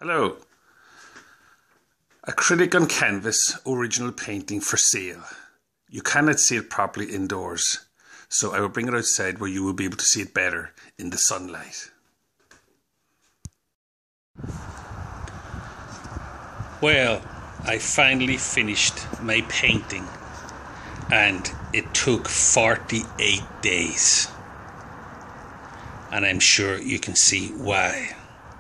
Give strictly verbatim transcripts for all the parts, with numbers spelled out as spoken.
Hello. Acrylic on canvas, original painting for sale. You cannot see it properly indoors, so I will bring it outside where you will be able to see it better in the sunlight. Well, I finally finished my painting and it took forty-eight days. And I'm sure you can see why.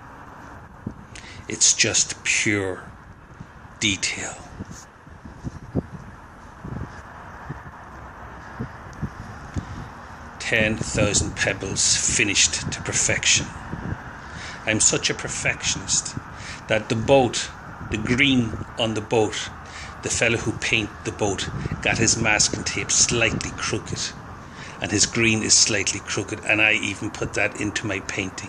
It's just pure detail. ten thousand pebbles finished to perfection. I'm such a perfectionist that the boat, the green on the boat, the fellow who painted the boat got his masking tape slightly crooked, and his green is slightly crooked, and I even put that into my painting.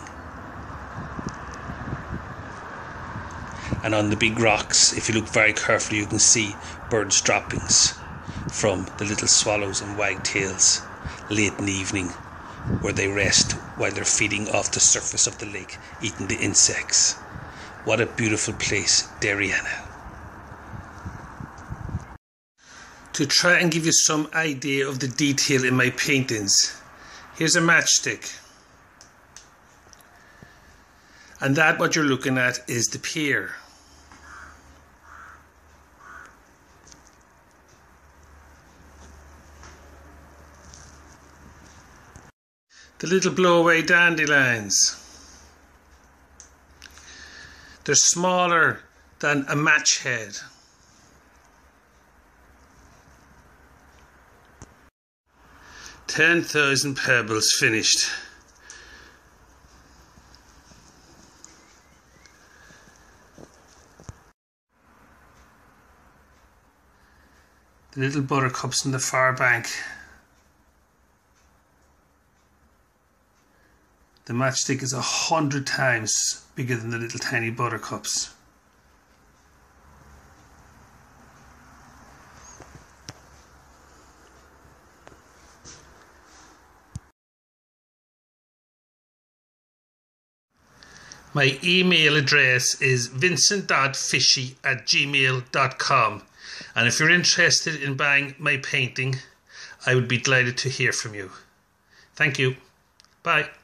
And on the big rocks, if you look very carefully, you can see birds' droppings from the little swallows and wagtails late in the evening, where they rest while they're feeding off the surface of the lake, eating the insects. What a beautiful place, Dariana. To try and give you some idea of the detail in my paintings, here's a matchstick. And that, what you're looking at, is the pier. The little blow-away dandelions. They're smaller than a match head. ten thousand pebbles finished. The little buttercups in the far bank. The matchstick is a hundred times bigger than the little tiny buttercups. My email address is vincent dot fishy at gmail dot com, and if you're interested in buying my painting, I would be delighted to hear from you. Thank you. Bye.